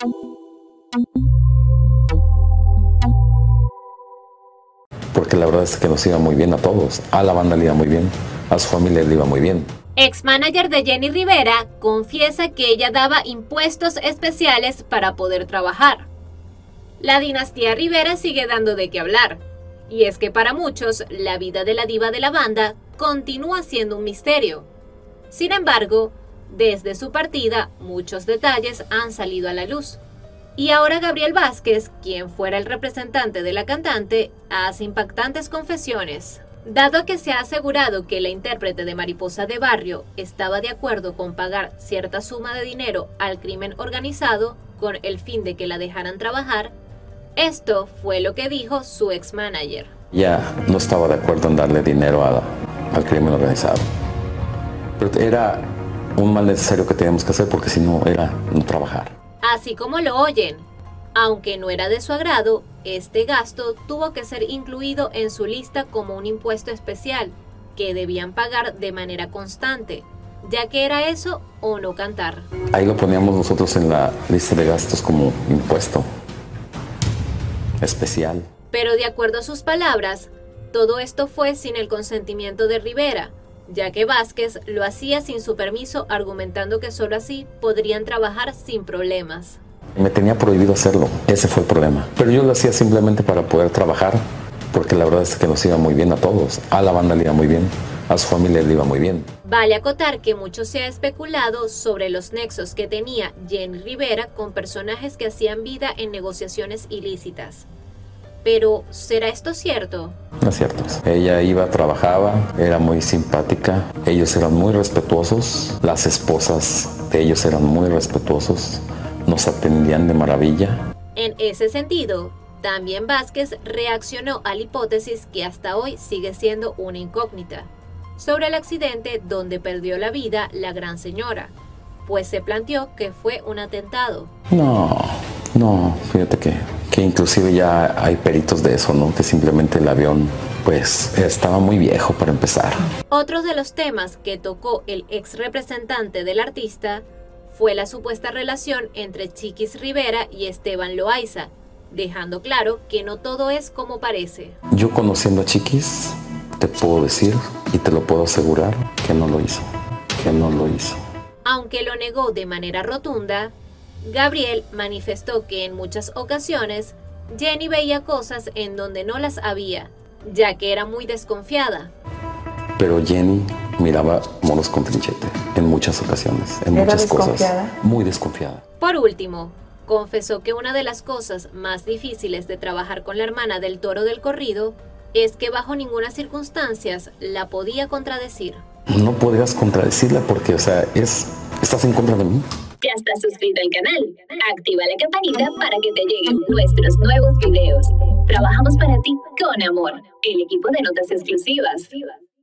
Porque la verdad es que nos iba muy bien a todos. A la banda le iba muy bien, a su familia le iba muy bien. Ex-manager de Jenny Rivera confiesa que ella daba impuestos especiales para poder trabajar. La dinastía Rivera sigue dando de qué hablar. Y es que para muchos, la vida de la diva de la banda continúa siendo un misterio. Sin embargo, desde su partida, muchos detalles han salido a la luz. Y ahora Gabriel Vázquez, quien fuera el representante de la cantante, hace impactantes confesiones. Dado que se ha asegurado que la intérprete de Mariposa de Barrio estaba de acuerdo con pagar cierta suma de dinero al crimen organizado con el fin de que la dejaran trabajar, esto fue lo que dijo su ex-manager. Ya no estaba de acuerdo en darle dinero al crimen organizado. Pero era un mal necesario que teníamos que hacer porque si no era no trabajar. Así como lo oyen, aunque no era de su agrado, este gasto tuvo que ser incluido en su lista como un impuesto especial que debían pagar de manera constante, ya que era eso o no cantar. Ahí lo poníamos nosotros en la lista de gastos como impuesto especial. Pero de acuerdo a sus palabras, todo esto fue sin el consentimiento de Rivera, ya que Vázquez lo hacía sin su permiso, argumentando que solo así podrían trabajar sin problemas. Me tenía prohibido hacerlo, ese fue el problema. Pero yo lo hacía simplemente para poder trabajar, porque la verdad es que nos iba muy bien a todos. A la banda le iba muy bien, a su familia le iba muy bien. Vale acotar que mucho se ha especulado sobre los nexos que tenía Jenny Rivera con personajes que hacían vida en negociaciones ilícitas. Pero, ¿será esto cierto? No es cierto. Ella iba, trabajaba, era muy simpática, ellos eran muy respetuosos, las esposas de ellos eran muy respetuosos, nos atendían de maravilla. En ese sentido, también Vázquez reaccionó a la hipótesis que hasta hoy sigue siendo una incógnita, sobre el accidente donde perdió la vida la gran señora, pues se planteó que fue un atentado. No, fíjate que inclusive ya hay peritos de eso, ¿no? Que simplemente el avión, pues, estaba muy viejo para empezar. Otro de los temas que tocó el ex representante del artista fue la supuesta relación entre Chiquis Rivera y Esteban Loaiza, dejando claro que no todo es como parece. Yo conociendo a Chiquis, te puedo decir y te lo puedo asegurar que no lo hizo, Aunque lo negó de manera rotunda, Gabriel manifestó que en muchas ocasiones Jenny veía cosas en donde no las había, ya que era muy desconfiada. Pero Jenny miraba monos con trinchete en muchas ocasiones, en muchas cosas. Muy desconfiada. Por último, confesó que una de las cosas más difíciles de trabajar con la hermana del Toro del Corrido es que bajo ninguna circunstancia la podía contradecir. No podrías contradecirla porque, o sea, estás en contra de mí. ¿Ya estás suscrito al canal? Activa la campanita para que te lleguen nuestros nuevos videos. Trabajamos para ti con amor. El equipo de Notas Exclusivas.